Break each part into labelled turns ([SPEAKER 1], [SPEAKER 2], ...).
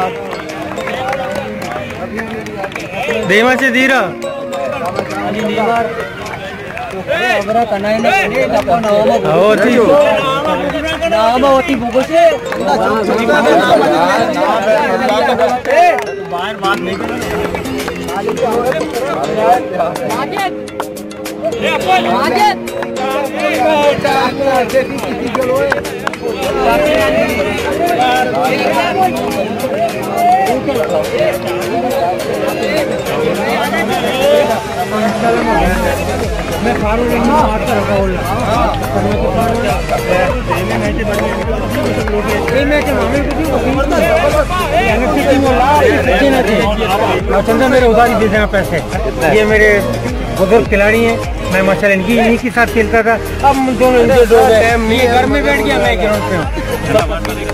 [SPEAKER 1] देवा से धीरा मैं चंदा मेरे उधारी दे देना पैसे। ये मेरे बुजुर्ग खिलाड़ी हैं, मैं माशाल्लाह इन्हीं के साथ खेलता था। अब दोनों घर में बैठ गया, मैं ग्राउंड पे हूँ।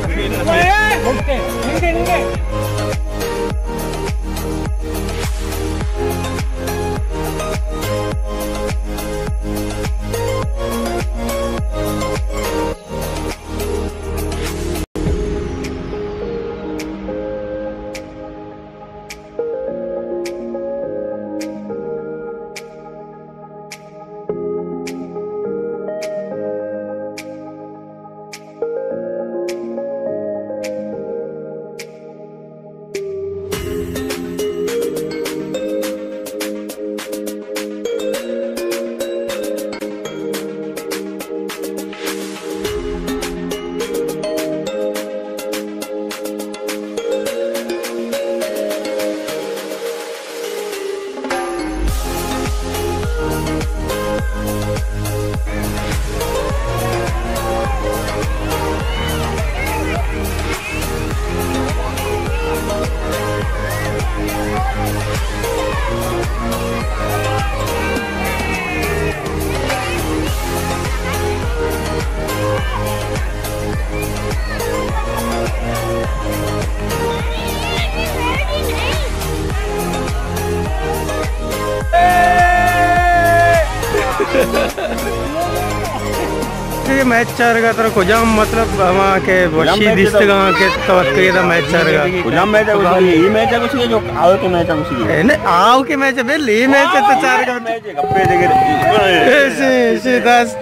[SPEAKER 1] ये मैच चारगा तर कुजाम मतलब वहाँ के वशी दिस्तगा के तवक्के दा मैच चारगा कुजाम मैच है उसकी ये मैच है उसकी जो आओ के मैच है उसकी ने आओ के मैच है बेली मैच है तो चारगा मैच है गप्पे देगे ऐसे दास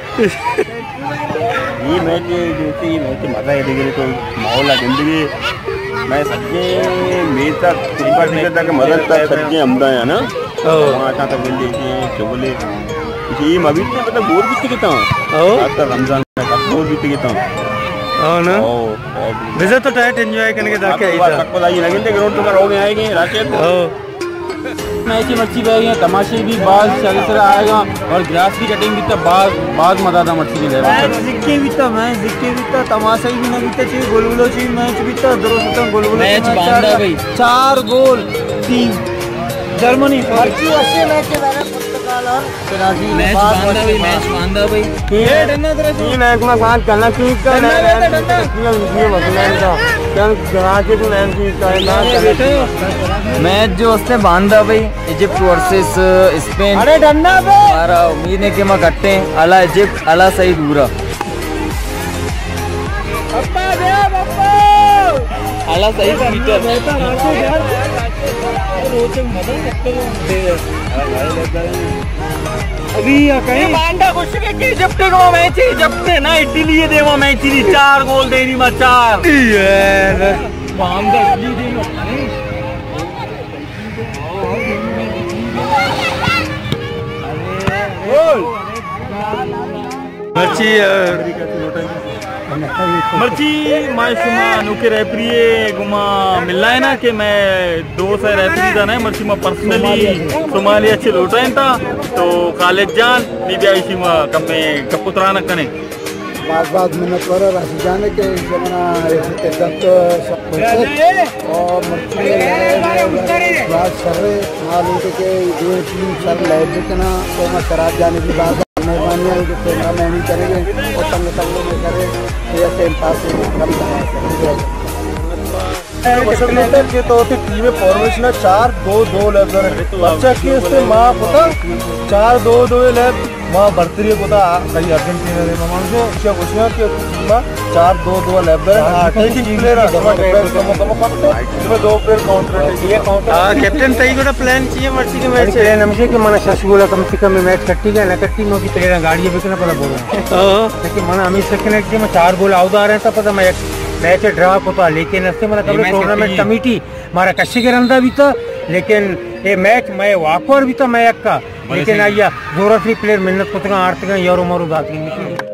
[SPEAKER 1] ये मैच जो ये मैच मजा है देगे तो माहौल है जिंदगी मैं सच्चे मेरे तक तीन बार निकलता के मदद तक सच्चे हमदा है ना वहाँ तक मिल जाती है चोले ये मबीत में मतलब बोर भी कितना आता रमजान में बोर भी कितना हां ना वैसे तो टाइट एंजॉय करने के दाके आई था सबको लागी लगेंगे ग्राउंड पर हो गए आएंगे राकेश मैच की मच्छी गई है तमाशे भी बाल चल आएगा और ग्रास की कटिंग भी तो बाद मजा था मच्छी की जिक्के भी तो मैच जिक्के भी तो तमाशा ही भी नहीं चाहिए गोलगोलो चाहिए मैच भी तो दरो गोलगोलो मैच बांधा भाई 4 गोल 3 जर्मनी मच्छी अच्छे मैच के बारे में मैच बांधा भाई ये डंडा तेरे तीन मैच में बात करना ठीक कर मैच जो उसने बांधा भाई इजिप्ट वर्सेस स्पेन अरे डंडा पे हमारा उम्मीद है कि मैं कट्टे अला इजिप्ट अला सही दूरा अला सही अभी कहीं बांधा कुछ के इजिप्ट को मैच इजिप्ट ना इटली ये देवा मैच 4 गोल दे रही मैं 4 यार बांधा इटली दे गोल मर्ची मायशुमा अनुके रेफरी गुमा मिलना है ना कि मैं 2 से रेफरी था ना मर्ची में पर्सनली सोमालिया अच्छे लौटाएं था तो खालिद जान नीबी आईशी में कम में कपुतरा न कने
[SPEAKER 2] बात मिनट पर राशि जाने के जमाना इज्जत और मर्ची बात सरे मालूम के 2-3 सर लाइव देखना तो मैं शराब जाने की बात मेहरबानियाँ जो कैमरा मैन ही करेंगे और संग में करे टाइम पास कम के तो टीम फॉर्मेशन 4-2-2 लेबर बच्चा के से मां पता 4-2-2 लेब मां भर्ती पता कई अर्जेंटीना रे मां जो क्या कुछ के 4-2-2 लेबर अटैकिंग प्लेयर दो प्लेयर काउंटर ये काउंटर
[SPEAKER 3] कैप्टन तई को प्लान चाहिए मर्सी के मैच है नमसे के मन शशगोला कम से कम मैच कट्टी गया ना कट्टी नो की प्लेयर गाड़ी बिकना पड़ा बोल लेकिन मन हमें सेकंड के में 4 गोल आउट आ रहे हैं पता मैं मैच ड्रा होता लेकिन इससे मतलब कभी टूर्नामेंट कमेटी हमारा कश्य के रंदा भी था लेकिन ये मैच मैं वाकोर भी था मैं का लेकिन आइया जोरा फ्री प्लेयर मेहनत को आर्थिक यारो मारो दाती